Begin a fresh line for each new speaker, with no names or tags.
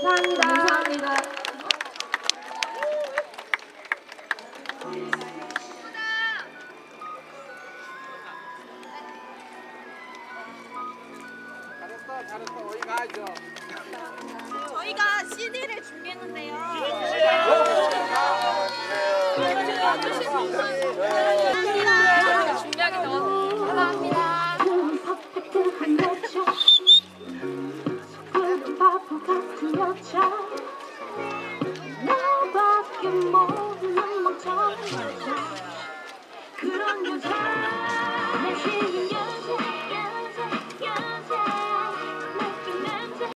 감사합니다.
감사합니다.
잘했어. 어디 가야죠.
저희가 CD를 준비했는데요.
네.